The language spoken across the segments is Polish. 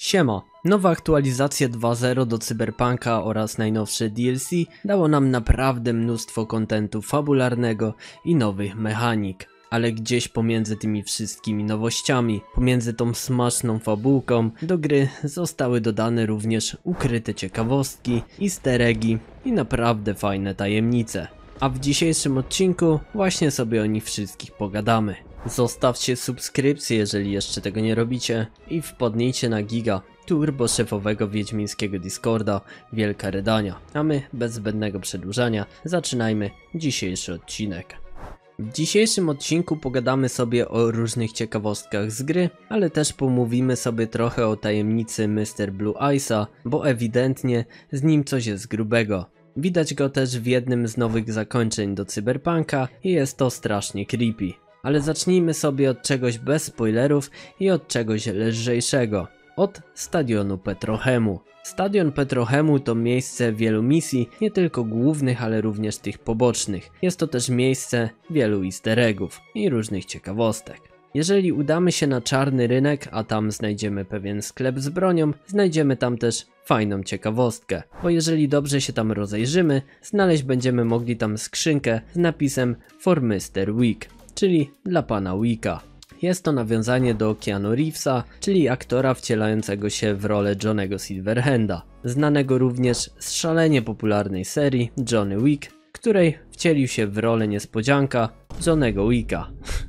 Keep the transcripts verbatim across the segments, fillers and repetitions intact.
Siema, nowa aktualizacja dwa zero do Cyberpunka oraz najnowsze D L C dało nam naprawdę mnóstwo kontentu fabularnego i nowych mechanik. Ale gdzieś pomiędzy tymi wszystkimi nowościami, pomiędzy tą smaczną fabułką, do gry zostały dodane również ukryte ciekawostki, easter eggi i naprawdę fajne tajemnice. A w dzisiejszym odcinku właśnie sobie o nich wszystkich pogadamy. Zostawcie subskrypcję, jeżeli jeszcze tego nie robicie, i wpadnijcie na giga turbo szefowego wiedźmińskiego Discorda Wielka Redania. A my bez zbędnego przedłużania zaczynajmy dzisiejszy odcinek. W dzisiejszym odcinku pogadamy sobie o różnych ciekawostkach z gry, ale też pomówimy sobie trochę o tajemnicy mister Blue Eyesa, bo ewidentnie z nim coś jest grubego. Widać go też w jednym z nowych zakończeń do Cyberpunka i jest to strasznie creepy. Ale zacznijmy sobie od czegoś bez spoilerów i od czegoś lżejszego. Od Stadionu Petrochemu. Stadion Petrochemu to miejsce wielu misji, nie tylko głównych, ale również tych pobocznych. Jest to też miejsce wielu easter eggów i różnych ciekawostek. Jeżeli udamy się na czarny rynek, a tam znajdziemy pewien sklep z bronią, znajdziemy tam też fajną ciekawostkę. Bo jeżeli dobrze się tam rozejrzymy, znaleźć będziemy mogli tam skrzynkę z napisem For mister Wick, czyli dla pana Wicka. Jest to nawiązanie do Keanu Reevesa, czyli aktora wcielającego się w rolę Johnny'ego Silverhanda, znanego również z szalenie popularnej serii Johnny Wick, której wcielił się w rolę niespodzianka Johnny'ego Wicka.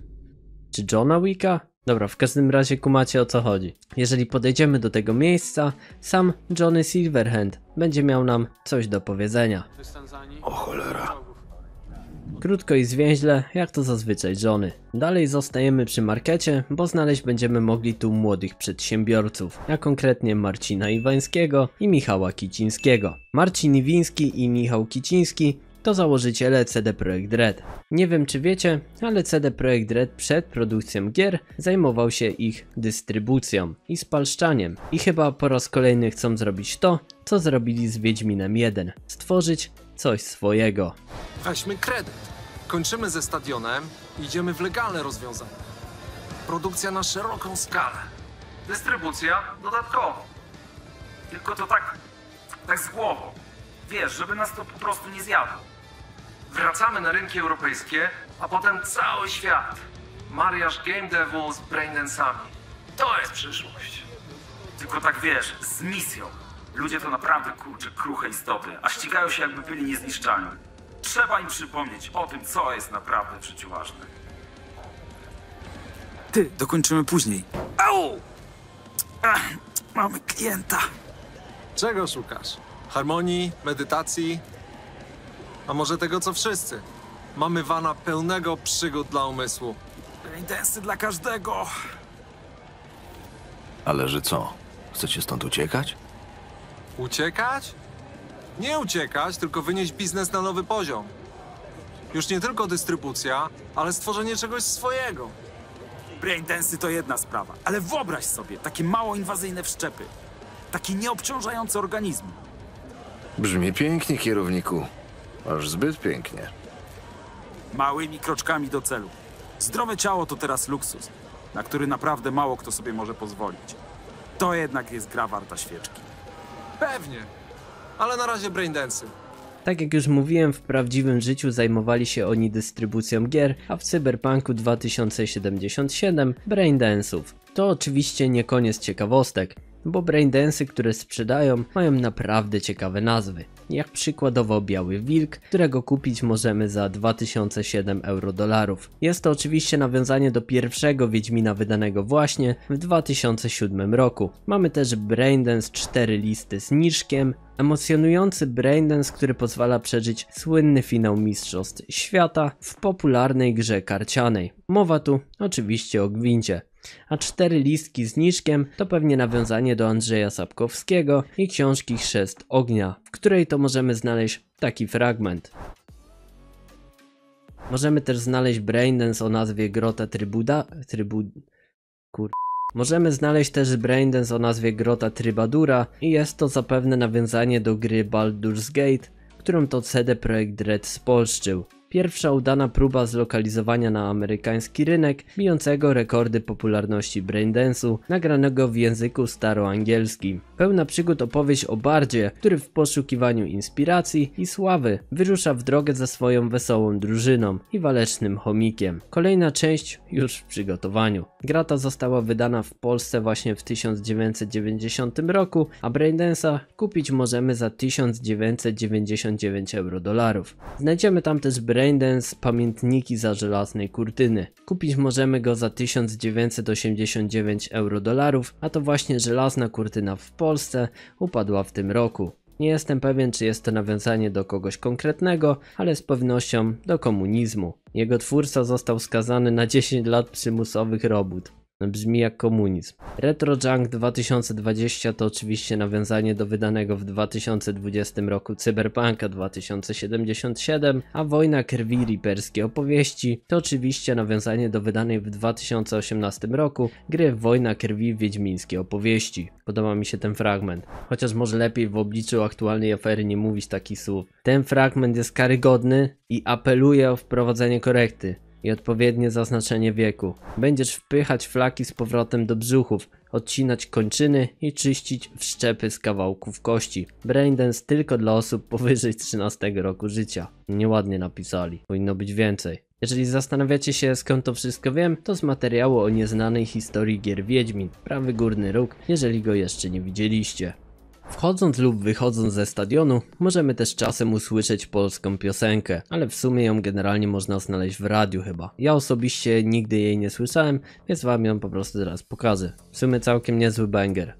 Czy Johna Wicka? Dobra, w każdym razie kumacie, o co chodzi. Jeżeli podejdziemy do tego miejsca, sam Johnny Silverhand będzie miał nam coś do powiedzenia. O cholera. Krótko i zwięźle, jak to zazwyczaj Johnny. Dalej zostajemy przy markecie, bo znaleźć będziemy mogli tu młodych przedsiębiorców, a konkretnie Marcina Iwańskiego i Michała Kicińskiego. Marcin Iwiński i Michał Kiciński to założyciele C D Projekt Red. Nie wiem czy wiecie, ale C D Projekt Red przed produkcją gier zajmował się ich dystrybucją i spalszczaniem. I chyba po raz kolejny chcą zrobić to, co zrobili z Wiedźminem jeden. Stworzyć coś swojego. Weźmy kredyt. Kończymy ze stadionem i idziemy w legalne rozwiązanie. Produkcja na szeroką skalę. Dystrybucja dodatkowo. Tylko to tak, tak z głową. Wiesz, żeby nas to po prostu nie zjadło. Wracamy na rynki europejskie, a potem cały świat. Mariaż Game Devu z braindance'ami. To jest przyszłość. Tylko tak wiesz, z misją. Ludzie to naprawdę kurczę kruche istoty, a ścigają się jakby byli niezniszczalni. Trzeba im przypomnieć o tym, co jest naprawdę w życiu ważne. Ty, dokończymy później. Au! Ach, mamy klienta. Czego szukasz? Harmonii, medytacji? A może tego co wszyscy? Mamy wana pełnego przygód dla umysłu. Intensy dla każdego. Ale że co? Chcecie stąd uciekać? Uciekać? Nie uciekać, tylko wynieść biznes na nowy poziom. Już nie tylko dystrybucja, ale stworzenie czegoś swojego. Braindensy to jedna sprawa, ale wyobraź sobie takie mało inwazyjne wszczepy. Takie nieobciążające organizmy. Brzmi pięknie, kierowniku. Aż zbyt pięknie. Małymi kroczkami do celu. Zdrowe ciało to teraz luksus, na który naprawdę mało kto sobie może pozwolić. To jednak jest gra warta świeczki. Pewnie. Ale na razie braindensy. Tak jak już mówiłem, w prawdziwym życiu zajmowali się oni dystrybucją gier, a w Cyberpunku dwa tysiące siedemdziesiąt siedem braindance'ów. To oczywiście nie koniec ciekawostek, bo braindance'y, które sprzedają, mają naprawdę ciekawe nazwy. Jak przykładowo Biały Wilk, którego kupić możemy za dwa tysiące siedem euro dolarów. Jest to oczywiście nawiązanie do pierwszego Wiedźmina wydanego właśnie w dwa tysiące siódmym roku. Mamy też Braindance cztery listy z Niszkiem, emocjonujący braindance, który pozwala przeżyć słynny finał Mistrzostw Świata w popularnej grze karcianej. Mowa tu oczywiście o gwincie. A cztery listki z Niszkiem to pewnie nawiązanie do Andrzeja Sapkowskiego i książki Chrzest Ognia, w której to możemy znaleźć taki fragment. Możemy też znaleźć braindance o nazwie Grota Trybuda... Trybud... Kur... Możemy znaleźć też braindance o nazwie Grota Trybadura i jest to zapewne nawiązanie do gry Baldur's Gate, którą to C D Projekt Red spolszczył. Pierwsza udana próba zlokalizowania na amerykański rynek, bijącego rekordy popularności braindance'u, nagranego w języku staroangielskim. Pełna przygód opowieść o bardzie, który w poszukiwaniu inspiracji i sławy wyrusza w drogę ze swoją wesołą drużyną i walecznym chomikiem. Kolejna część już w przygotowaniu. Gra ta została wydana w Polsce właśnie w tysiąc dziewięćset dziewięćdziesiątym roku, a braindance'a kupić możemy za tysiąc dziewięćset dziewięćdziesiąt dziewięć euro dolarów. Znajdziemy tam też Braindance Pamiętniki za żelaznej kurtyny. Kupić możemy go za tysiąc dziewięćset osiemdziesiąt dziewięć euro dolarów, a to właśnie żelazna kurtyna w Polsce upadła w tym roku. Nie jestem pewien, czy jest to nawiązanie do kogoś konkretnego, ale z pewnością do komunizmu. Jego twórca został skazany na dziesięć lat przymusowych robót. Brzmi jak komunizm. Retro Junk dwa tysiące dwadzieścia to oczywiście nawiązanie do wydanego w dwa tysiące dwudziestym roku Cyberpunka dwa tysiące siedemdziesiąt siedem, a Wojna Krwi Reaperskie opowieści to oczywiście nawiązanie do wydanej w dwa tysiące osiemnastym roku gry Wojna Krwi Wiedźmińskie opowieści. Podoba mi się ten fragment, chociaż może lepiej w obliczu aktualnej afery nie mówić takich słów. Ten fragment jest karygodny i apeluje o wprowadzenie korekty i odpowiednie zaznaczenie wieku. Będziesz wpychać flaki z powrotem do brzuchów, odcinać kończyny i czyścić wszczepy z kawałków kości. Braindance tylko dla osób powyżej trzynastego roku życia. Nieładnie napisali, powinno być więcej. Jeżeli zastanawiacie się, skąd to wszystko wiem, to z materiału o nieznanej historii gier Wiedźmin, prawy górny róg, jeżeli go jeszcze nie widzieliście. Wchodząc lub wychodząc ze stadionu, możemy też czasem usłyszeć polską piosenkę, ale w sumie ją generalnie można znaleźć w radiu chyba. Ja osobiście nigdy jej nie słyszałem, więc wam ją po prostu teraz pokażę. W sumie całkiem niezły banger.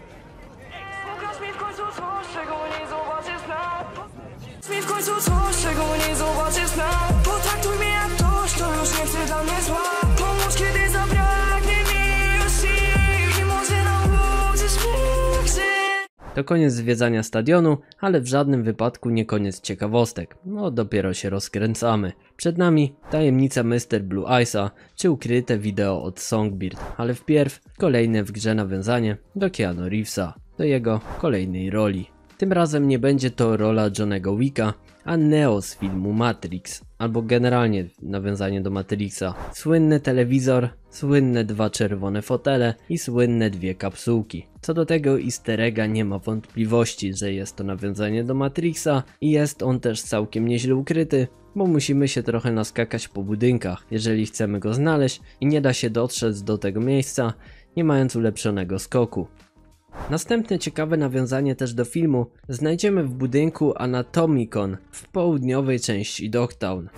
Pokaż mi w końcu coś, czego nie zobaczysz na. Mi w końcu coś, czego nie zobaczysz na. Potraktuj mnie jak ktoś, kto już nie chce dla mnie zła. Pomóż, kiedy zabraknie mi już sił. Nie może nauczyć mnie jak żyć. To koniec zwiedzania stadionu, ale w żadnym wypadku nie koniec ciekawostek. No dopiero się rozkręcamy. Przed nami tajemnica mister Blue Eyesa, czy ukryte wideo od Songbird, ale wpierw kolejne w grze nawiązanie do Keanu Reevesa, do jego kolejnej roli. Tym razem nie będzie to rola Johnego Wicka, a Neo z filmu Matrix, albo generalnie nawiązanie do Matrixa. Słynny telewizor, słynne dwa czerwone fotele i słynne dwie kapsułki. Co do tego easter egga nie ma wątpliwości, że jest to nawiązanie do Matrixa i jest on też całkiem nieźle ukryty, bo musimy się trochę naskakać po budynkach, jeżeli chcemy go znaleźć i nie da się dotrzeć do tego miejsca, nie mając ulepszonego skoku. Następne ciekawe nawiązanie też do filmu znajdziemy w budynku Anatomicon w południowej części Dogtown.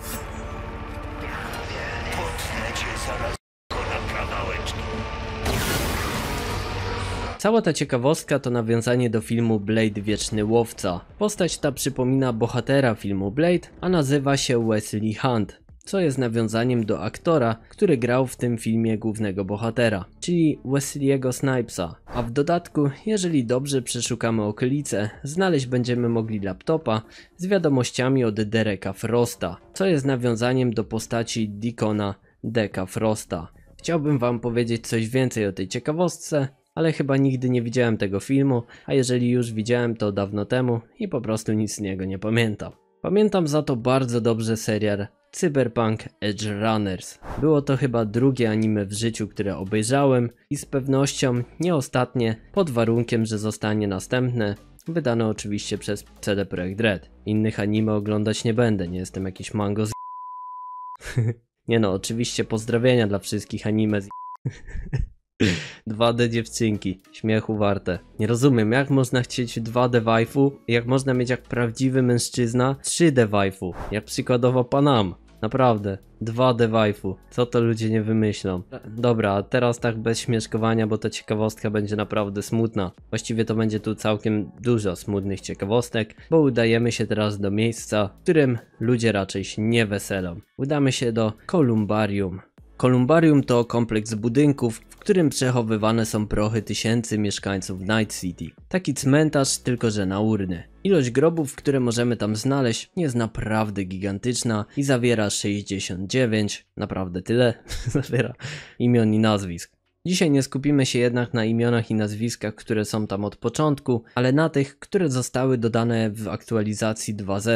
Cała ta ciekawostka to nawiązanie do filmu Blade Wieczny Łowca. Postać ta przypomina bohatera filmu Blade, a nazywa się Wesley Hunt, co jest nawiązaniem do aktora, który grał w tym filmie głównego bohatera, czyli Wesley'ego Snipesa. A w dodatku, jeżeli dobrze przeszukamy okolice, znaleźć będziemy mogli laptopa z wiadomościami od Dereka Frosta, co jest nawiązaniem do postaci Deacona Deka Frosta. Chciałbym wam powiedzieć coś więcej o tej ciekawostce, ale chyba nigdy nie widziałem tego filmu, a jeżeli już widziałem, to dawno temu i po prostu nic z niego nie pamiętam. Pamiętam za to bardzo dobrze serial Cyberpunk Edge Runners. Było to chyba drugie anime w życiu, które obejrzałem i z pewnością nie ostatnie, pod warunkiem, że zostanie następne, wydane oczywiście przez C D Projekt Red. Innych anime oglądać nie będę, nie jestem jakiś mango z... Nie no, oczywiście pozdrowienia dla wszystkich anime z... dwa D dziewczynki, śmiechu warte. Nie rozumiem, jak można chcieć dwa D waifu, jak można mieć jak prawdziwy mężczyzna trzy D waifu, jak przykładowo Panam. Naprawdę, dwa D waifu, co to ludzie nie wymyślą. Dobra, a teraz tak bez śmieszkowania, bo ta ciekawostka będzie naprawdę smutna. Właściwie to będzie tu całkiem dużo smutnych ciekawostek, bo udajemy się teraz do miejsca, w którym ludzie raczej się nie weselą. Udamy się do Kolumbarium. Kolumbarium to kompleks budynków, w którym przechowywane są prochy tysięcy mieszkańców Night City. Taki cmentarz, tylko że na urny. Ilość grobów, które możemy tam znaleźć, jest naprawdę gigantyczna i zawiera sześćdziesiąt dziewięć, naprawdę tyle, zawiera imion i nazwisk. Dzisiaj nie skupimy się jednak na imionach i nazwiskach, które są tam od początku, ale na tych, które zostały dodane w aktualizacji dwa zero.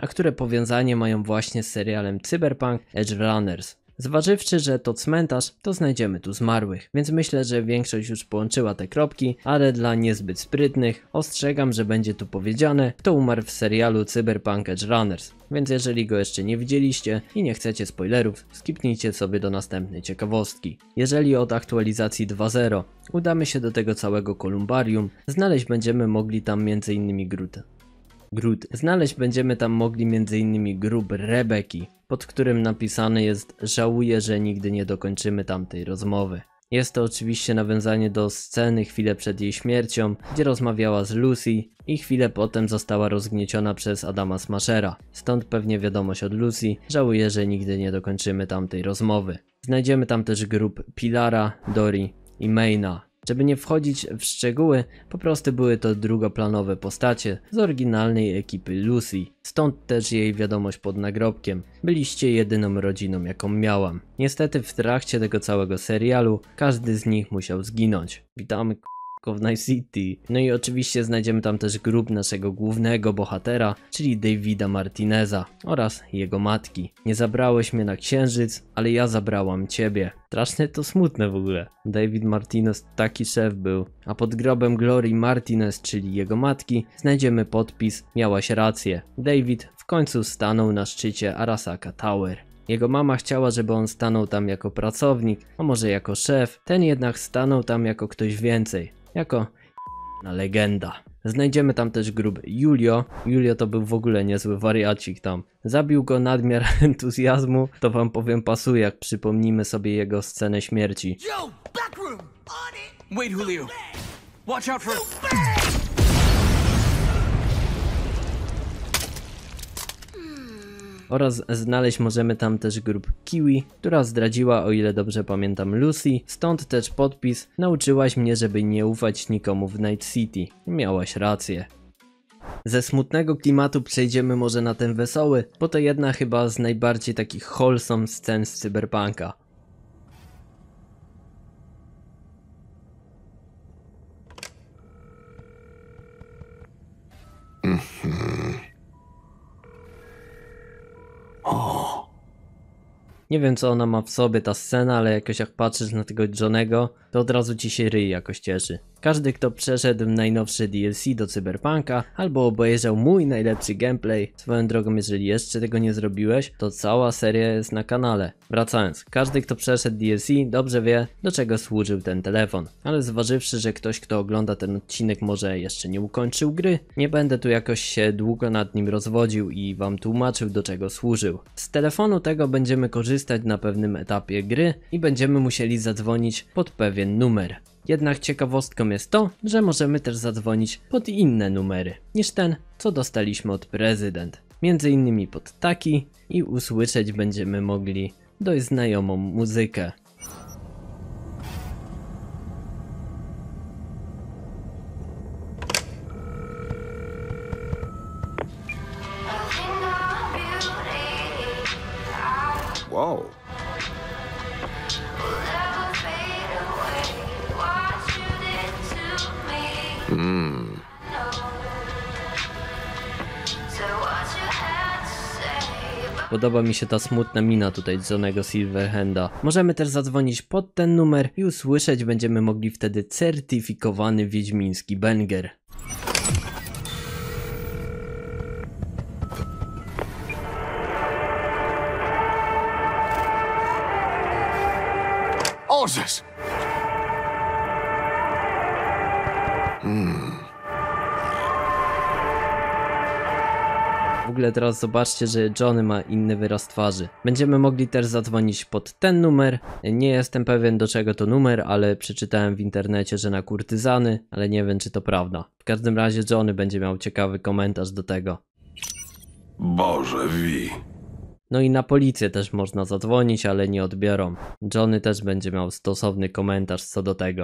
a które powiązanie mają właśnie z serialem Cyberpunk Edge Runners. Zważywszy, że to cmentarz, to znajdziemy tu zmarłych, więc myślę, że większość już połączyła te kropki, ale dla niezbyt sprytnych ostrzegam, że będzie tu powiedziane, kto umarł w serialu Cyberpunk Edge Runners, więc jeżeli go jeszcze nie widzieliście i nie chcecie spoilerów, skipnijcie sobie do następnej ciekawostki. Jeżeli od aktualizacji dwa zero udamy się do tego całego kolumbarium, znaleźć będziemy mogli tam między innymi Groot. Groot. Znaleźć będziemy tam mogli między innymi grób Rebeki, pod którym napisane jest: żałuję, że nigdy nie dokończymy tamtej rozmowy. Jest to oczywiście nawiązanie do sceny chwilę przed jej śmiercią, gdzie rozmawiała z Lucy i chwilę potem została rozgnieciona przez Adama Smashera. Stąd pewnie wiadomość od Lucy: żałuję, że nigdy nie dokończymy tamtej rozmowy. Znajdziemy tam też grób Pilara, Dory i Mayna. Żeby nie wchodzić w szczegóły, po prostu były to drugoplanowe postacie z oryginalnej ekipy Lucy, stąd też jej wiadomość pod nagrobkiem: byliście jedyną rodziną, jaką miałam. Niestety w trakcie tego całego serialu każdy z nich musiał zginąć. Witamy w Night City. No i oczywiście znajdziemy tam też grób naszego głównego bohatera, czyli Davida Martineza oraz jego matki. Nie zabrałeś mnie na księżyc, ale ja zabrałam ciebie. Strasznie to smutne w ogóle. David Martinez taki szef był. A pod grobem Glory Martinez, czyli jego matki, znajdziemy podpis: miałaś rację. David w końcu stanął na szczycie Arasaka Tower. Jego mama chciała, żeby on stanął tam jako pracownik, a może jako szef. Ten jednak stanął tam jako ktoś więcej. Jako na legenda. Znajdziemy tam też grób Julio. Julio to był w ogóle niezły wariacik tam. Zabił go nadmiar entuzjazmu, to wam powiem pasuje, jak przypomnimy sobie jego scenę śmierci. Wait, Julio. Watch out for... Oraz znaleźć możemy tam też grób Kiwi, która zdradziła, o ile dobrze pamiętam, Lucy, stąd też podpis: nauczyłaś mnie, żeby nie ufać nikomu w Night City. Miałaś rację. Ze smutnego klimatu przejdziemy może na ten wesoły, bo to jedna chyba z najbardziej takich wholesome scen z Cyberpunka. Nie wiem, co ona ma w sobie, ta scena, ale jakoś jak patrzysz na tego Johnego, to od razu ci się ryj jakoś cieszy. Każdy, kto przeszedł najnowsze D L C do Cyberpunka albo obejrzał mój najlepszy gameplay, swoją drogą, jeżeli jeszcze tego nie zrobiłeś, to cała seria jest na kanale. Wracając, każdy, kto przeszedł D L C, dobrze wie, do czego służył ten telefon. Ale zważywszy, że ktoś, kto ogląda ten odcinek, może jeszcze nie ukończył gry, nie będę tu jakoś się długo nad nim rozwodził i wam tłumaczył, do czego służył. Z telefonu tego będziemy korzystać na pewnym etapie gry i będziemy musieli zadzwonić pod pewien numer. Jednak ciekawostką jest to, że możemy też zadzwonić pod inne numery niż ten, co dostaliśmy od prezydent. Między innymi pod taki, i usłyszeć będziemy mogli dość znajomą muzykę. Wow. Hmm. Podoba mi się ta smutna mina tutaj Johnego Silverhanda. Możemy też zadzwonić pod ten numer i usłyszeć będziemy mogli wtedy certyfikowany wiedźmiński banger. Orzesz! Hmm. W ogóle teraz zobaczcie, że Johnny ma inny wyraz twarzy. Będziemy mogli też zadzwonić pod ten numer. Nie jestem pewien, do czego to numer, ale przeczytałem w internecie, że na kurtyzany, ale nie wiem, czy to prawda. W każdym razie Johnny będzie miał ciekawy komentarz do tego. Boże, Wi. No i na policję też można zadzwonić, ale nie odbiorą. Johnny też będzie miał stosowny komentarz co do tego.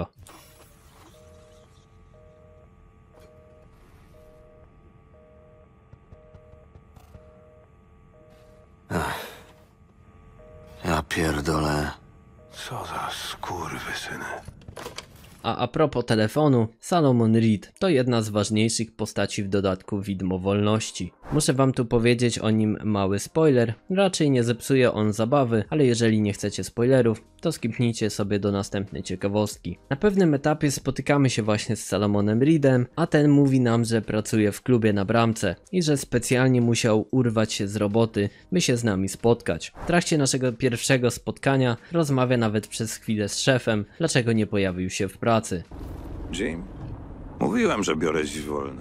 Ja pierdolę. Co za skurwysyny. A a propos telefonu, Salomon Reed to jedna z ważniejszych postaci w dodatku Widmo Wolności. Muszę wam tu powiedzieć o nim mały spoiler, raczej nie zepsuje on zabawy, ale jeżeli nie chcecie spoilerów, to skipnijcie sobie do następnej ciekawostki. Na pewnym etapie spotykamy się właśnie z Salomonem Reedem, a ten mówi nam, że pracuje w klubie na bramce i że specjalnie musiał urwać się z roboty, by się z nami spotkać. W trakcie naszego pierwszego spotkania rozmawia nawet przez chwilę z szefem, dlaczego nie pojawił się w pracy. Jim, mówiłem, że biorę dziś wolne.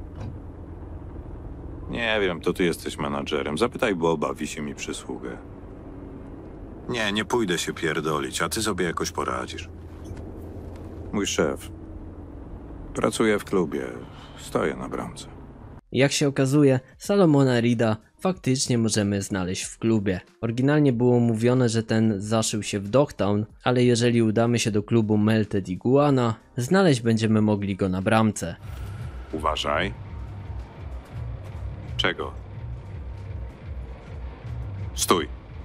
Nie wiem, to ty jesteś menadżerem. Zapytaj Boba, wisi mi przysługę. Nie, nie pójdę się pierdolić, a ty sobie jakoś poradzisz. Mój szef. Pracuję w klubie. Stoję na bramce. Jak się okazuje, Salomona Reeda faktycznie możemy znaleźć w klubie. Oryginalnie było mówione, że ten zaszył się w Dogtown, ale jeżeli udamy się do klubu Melted Iguana, znaleźć będziemy mogli go na bramce. Uważaj. Czego? Stój.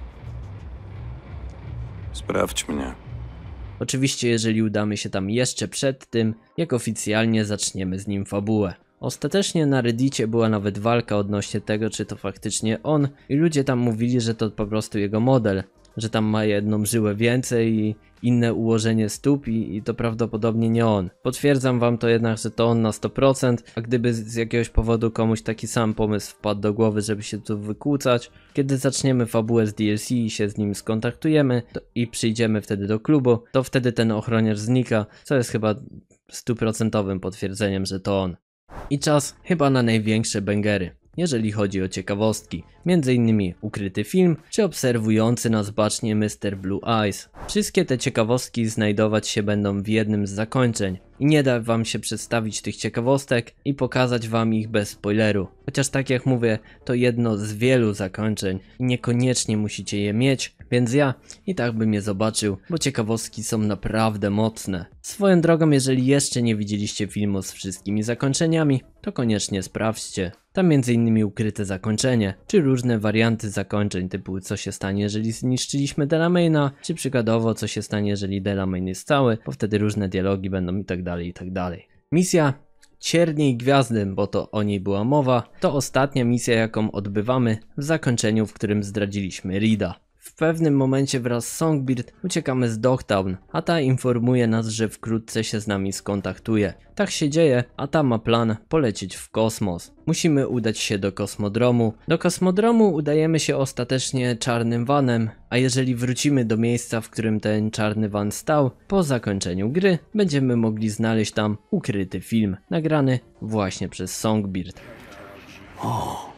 Sprawdź mnie. Oczywiście jeżeli udamy się tam jeszcze przed tym, jak oficjalnie zaczniemy z nim fabułę. Ostatecznie na Reddicie była nawet walka odnośnie tego, czy to faktycznie on, i ludzie tam mówili, że to po prostu jego model, że tam ma jedną żyłę więcej i inne ułożenie stóp i, i to prawdopodobnie nie on. Potwierdzam wam to jednak, że to on na sto procent, a gdyby z jakiegoś powodu komuś taki sam pomysł wpadł do głowy, żeby się tu wykłócać, kiedy zaczniemy fabułę z D L C i się z nim skontaktujemy to, i przyjdziemy wtedy do klubu, to wtedy ten ochroniarz znika, co jest chyba stuprocentowym potwierdzeniem, że to on. I czas chyba na największe bęgery, jeżeli chodzi o ciekawostki, między innymi ukryty film, czy obserwujący nas bacznie mister Blue Eyes. Wszystkie te ciekawostki znajdować się będą w jednym z zakończeń i nie da wam się przedstawić tych ciekawostek i pokazać wam ich bez spoileru. Chociaż tak jak mówię, to jedno z wielu zakończeń i niekoniecznie musicie je mieć, więc ja i tak bym je zobaczył, bo ciekawostki są naprawdę mocne. Swoją drogą, jeżeli jeszcze nie widzieliście filmu z wszystkimi zakończeniami, to koniecznie sprawdźcie. Tam między innymi ukryte zakończenie, czy różne warianty zakończeń typu co się stanie, jeżeli zniszczyliśmy Delamaina, czy przykładowo co się stanie, jeżeli Delamain jest cały, bo wtedy różne dialogi będą i tak dalej, i tak dalej. Misja Cierniej Gwiazdy, bo to o niej była mowa, to ostatnia misja, jaką odbywamy w zakończeniu, w którym zdradziliśmy Reeda. W pewnym momencie wraz z Songbird uciekamy z Dogtown, a ta informuje nas, że wkrótce się z nami skontaktuje. Tak się dzieje, a ta ma plan polecieć w kosmos. Musimy udać się do kosmodromu. Do kosmodromu udajemy się ostatecznie czarnym vanem, a jeżeli wrócimy do miejsca, w którym ten czarny van stał, po zakończeniu gry będziemy mogli znaleźć tam ukryty film, nagrany właśnie przez Songbird. O.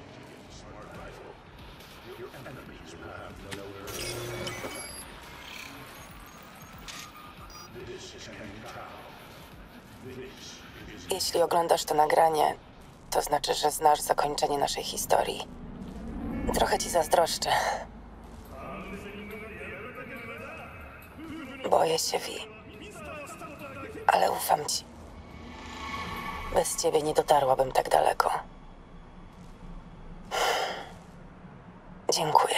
Jeśli oglądasz to nagranie, to znaczy, że znasz zakończenie naszej historii. Trochę ci zazdroszczę. Boję się, Vi. Ale ufam ci. Bez ciebie nie dotarłabym tak daleko. Dziękuję.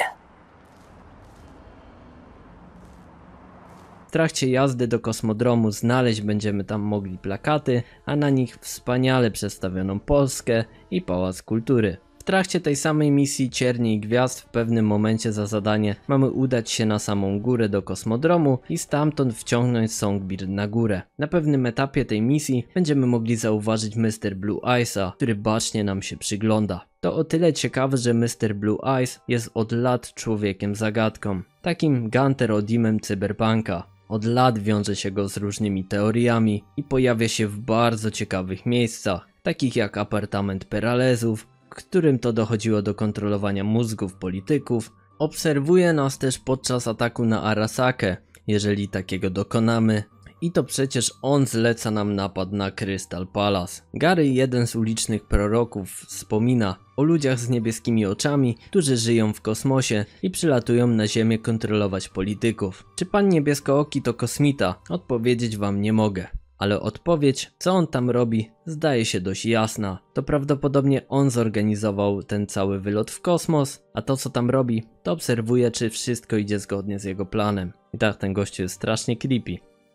W trakcie jazdy do kosmodromu znaleźć będziemy tam mogli plakaty, a na nich wspaniale przedstawioną Polskę i Pałac Kultury. W trakcie tej samej misji Cierniej Gwiazd w pewnym momencie za zadanie mamy udać się na samą górę do kosmodromu i stamtąd wciągnąć Songbird na górę. Na pewnym etapie tej misji będziemy mogli zauważyć mister Blue Eyesa, który bacznie nam się przygląda. To o tyle ciekawe, że mister Blue Eyes jest od lat człowiekiem zagadką, takim Gunter Odimem cyberpunka. Od lat wiąże się go z różnymi teoriami i pojawia się w bardzo ciekawych miejscach, takich jak apartament Peralezów, w którym to dochodziło do kontrolowania mózgów polityków. Obserwuje nas też podczas ataku na Arasakę, jeżeli takiego dokonamy. I to przecież on zleca nam napad na Crystal Palace. Gary, jeden z ulicznych proroków, wspomina o ludziach z niebieskimi oczami, którzy żyją w kosmosie i przylatują na Ziemię kontrolować polityków. Czy pan niebieskooki to kosmita? Odpowiedzieć wam nie mogę. Ale odpowiedź, co on tam robi, zdaje się dość jasna. To prawdopodobnie on zorganizował ten cały wylot w kosmos, a to co tam robi, to obserwuje, czy wszystko idzie zgodnie z jego planem. I tak, ten gościu jest strasznie creepy.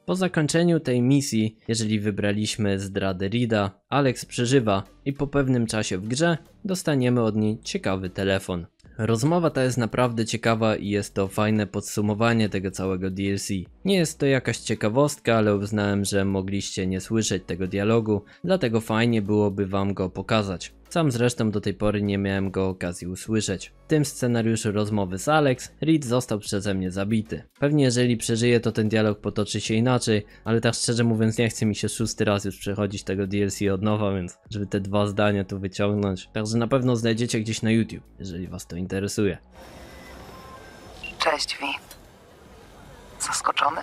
Po zakończeniu tej misji, jeżeli wybraliśmy zdradę Reeda, Alex przeżywa i po pewnym czasie w grze dostaniemy od niej ciekawy telefon. Rozmowa ta jest naprawdę ciekawa i jest to fajne podsumowanie tego całego D L C. Nie jest to jakaś ciekawostka, ale uznałem, że mogliście nie słyszeć tego dialogu, dlatego fajnie byłoby wam go pokazać. Sam zresztą do tej pory nie miałem go okazji usłyszeć. W tym scenariuszu rozmowy z Alex, Reed został przeze mnie zabity. Pewnie jeżeli przeżyje, to ten dialog potoczy się inaczej, ale tak szczerze mówiąc nie chce mi się szósty raz już przechodzić tego D L C od nowa, więc żeby te dwa zdania tu wyciągnąć. Także na pewno znajdziecie gdzieś na YouTube, jeżeli was to interesuje. Cześć, Vi. Zaskoczony?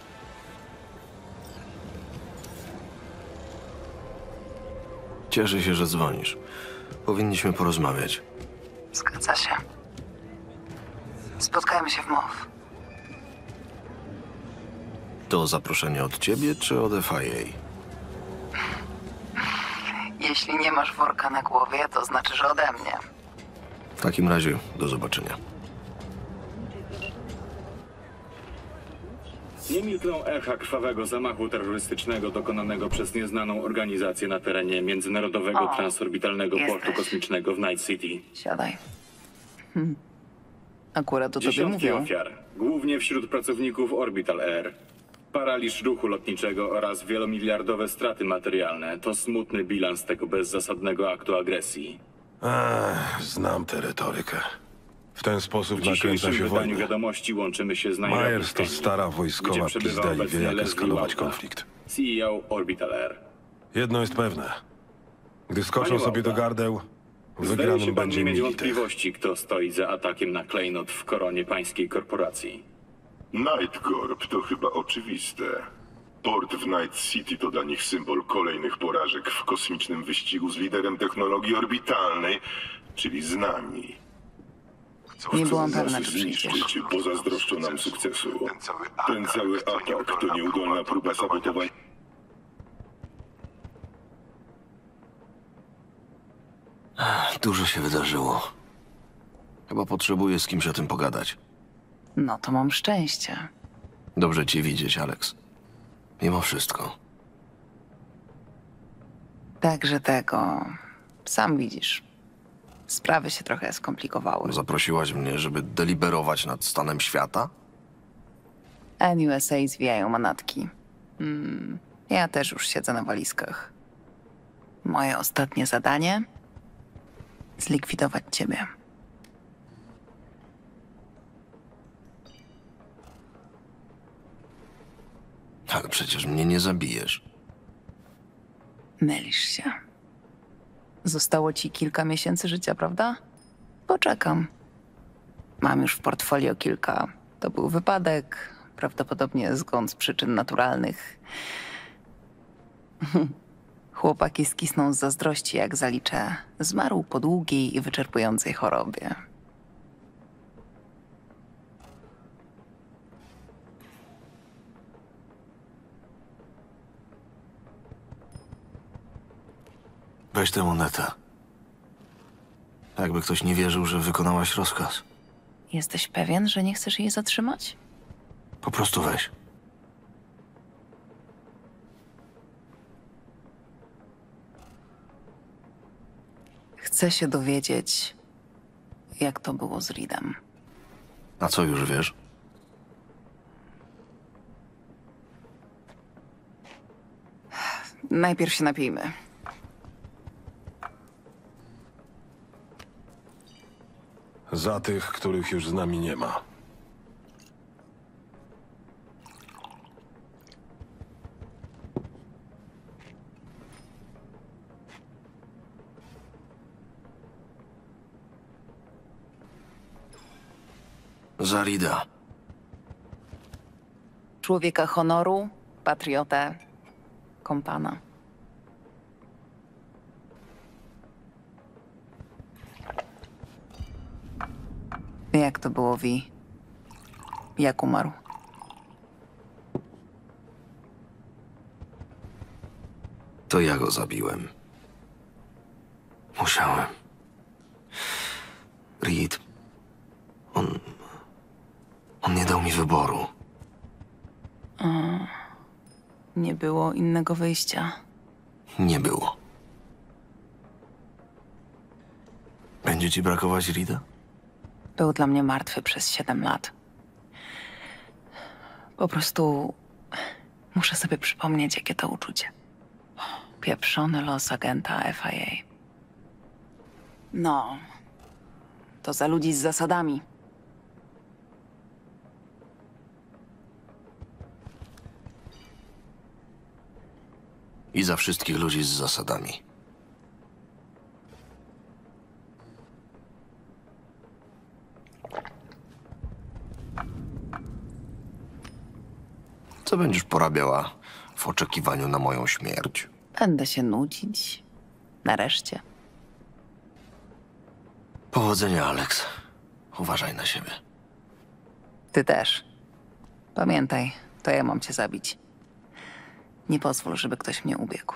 Cieszę się, że dzwonisz. Powinniśmy porozmawiać. Zgadza się. Spotkajmy się w M O W. To zaproszenie od ciebie czy od F I A? Jeśli nie masz worka na głowie, to znaczy, że ode mnie. W takim razie do zobaczenia. Nie milkną echa krwawego zamachu terrorystycznego dokonanego przez nieznaną organizację na terenie Międzynarodowego O, Transorbitalnego jesteś. Portu Kosmicznego w Night City. Siadaj. Hm. Akurat do tobie Dziesiątki mówią. ofiar, głównie wśród pracowników Orbital Air. Paraliż ruchu lotniczego oraz wielomiliardowe straty materialne to smutny bilans tego bezzasadnego aktu agresji. Ech, znam tę retorykę. W ten sposób W nakręca dzisiejszym się wydaniu wojna. wiadomości łączymy się z Nairobi Myers w to Kenii, stara gdzie wojskowa przebywa pizda i wie, obecnie jak Leslie eskalować Lauta, konflikt. C E O Orbital Air. Jedno jest pewne. Gdy skoczą Panie sobie do Lauta, gardeł, Zdaje się wygranym pan będzie nie mieć militer. wątpliwości, kto stoi za atakiem na klejnot w koronie pańskiej korporacji. Nightcorp to chyba oczywiste. Port w Night City to dla nich symbol kolejnych porażek w kosmicznym wyścigu z liderem technologii orbitalnej, czyli z nami. Nie byłam Chcą pewna, nas czy przyjdziesz. zniszczyć, bo zazdroszczą nam sukcesu. Ten cały atak to nieudolna próba sabotowania. Dużo się wydarzyło. Chyba potrzebuję z kimś o tym pogadać. No to mam szczęście. Dobrze cię widzieć, Alex. Mimo wszystko. Także tego... Sam widzisz. Sprawy się trochę skomplikowały. Zaprosiłaś mnie, żeby deliberować nad stanem świata? N U S A zwijają manatki. Mm, ja też już siedzę na walizkach. Moje ostatnie zadanie? Zlikwidować ciebie. Ale przecież mnie nie zabijesz. Mylisz się. Zostało ci kilka miesięcy życia, prawda? Poczekam. Mam już w portfolio kilka. To był wypadek, prawdopodobnie zgon z przyczyn naturalnych. Chłopaki skisną z zazdrości, jak zaliczę. Zmarł po długiej i wyczerpującej chorobie. Weź tę monetę. Jakby ktoś nie wierzył, że wykonałaś rozkaz. Jesteś pewien, że nie chcesz jej zatrzymać? Po prostu weź. Chcę się dowiedzieć, jak to było z Reedem. A co już wiesz? Najpierw się napijmy. Za tych, których już z nami nie ma. Za Reeda. Człowieka honoru, patriotę, kompana. Jak to było, Vi? Jak umarł? To ja go zabiłem. Musiałem. Reed. On... On nie dał mi wyboru. A, Nie było innego wyjścia. Nie było. Będzie ci brakować Rida? Był dla mnie martwy przez siedem lat. Po prostu muszę sobie przypomnieć, jakie to uczucie. Pieprzony los agenta F I A. No, to za ludzi z zasadami. I za wszystkich ludzi z zasadami. Co będziesz porabiała w oczekiwaniu na moją śmierć? Będę się nudzić. Nareszcie. Powodzenia, Alex. Uważaj na siebie. Ty też. Pamiętaj, to ja mam cię zabić. Nie pozwól, żeby ktoś mnie ubiegł.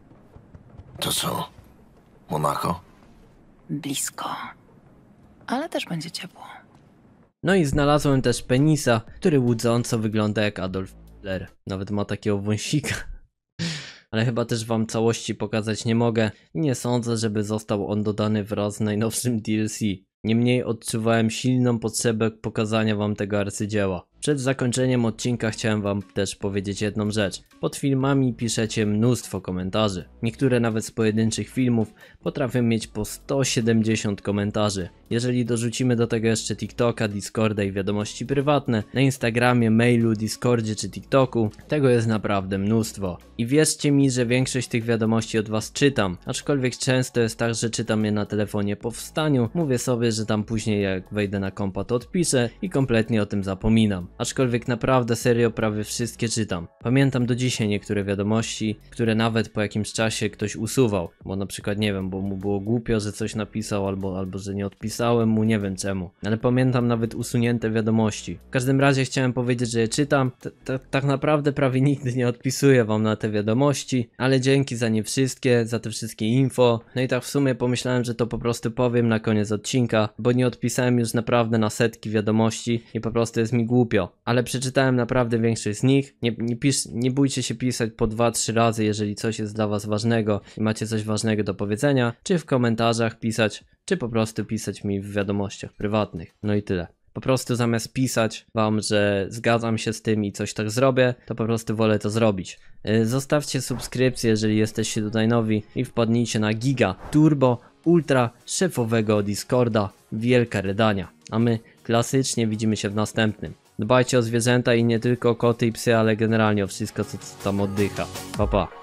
To co? Monako? Blisko. Ale też będzie ciepło. No i znalazłem też penisa, który łudząco wygląda jak Adolf Hitler. Nawet ma takiego wąsika. Ale chyba też wam całości pokazać nie mogę i nie sądzę, żeby został on dodany wraz z najnowszym D L C. Niemniej odczuwałem silną potrzebę pokazania wam tego arcydzieła. Przed zakończeniem odcinka chciałem wam też powiedzieć jedną rzecz. Pod filmami piszecie mnóstwo komentarzy. Niektóre nawet z pojedynczych filmów potrafią mieć po sto siedemdziesiąt komentarzy. Jeżeli dorzucimy do tego jeszcze TikToka, Discorda i wiadomości prywatne, na Instagramie, mailu, Discordzie czy TikToku, tego jest naprawdę mnóstwo. I wierzcie mi, że większość tych wiadomości od was czytam, aczkolwiek często jest tak, że czytam je na telefonie po wstaniu, mówię sobie, że tam później jak wejdę na kompa to odpiszę i kompletnie o tym zapominam. Aczkolwiek naprawdę serio prawie wszystkie czytam. Pamiętam do dzisiaj niektóre wiadomości, które nawet po jakimś czasie ktoś usuwał, bo na przykład nie wiem, bo mu było głupio, że coś napisał albo, albo że nie odpisałem mu, nie wiem czemu. Ale pamiętam nawet usunięte wiadomości. W każdym razie chciałem powiedzieć, że je czytam. Tak naprawdę prawie nigdy nie odpisuję wam na te wiadomości, ale dzięki za nie wszystkie, za te wszystkie info. No i tak w sumie pomyślałem, że to po prostu powiem na koniec odcinka, bo nie odpisałem już naprawdę na setki wiadomości i po prostu jest mi głupio. Ale przeczytałem naprawdę większość z nich. Nie, nie, pisz, nie bójcie się pisać po dwa trzy razy, jeżeli coś jest dla was ważnego i macie coś ważnego do powiedzenia, czy w komentarzach pisać, czy po prostu pisać mi w wiadomościach prywatnych. No i tyle. Po prostu zamiast pisać wam, że zgadzam się z tym i coś tak zrobię, to po prostu wolę to zrobić. Yy, zostawcie subskrypcję, jeżeli jesteście tutaj nowi i wpadnijcie na giga, turbo, ultra szefowego Discorda, wielka redania. A my klasycznie widzimy się w następnym. Dbajcie o zwierzęta i nie tylko o koty i psy, ale generalnie o wszystko, co tam oddycha. Pa, pa.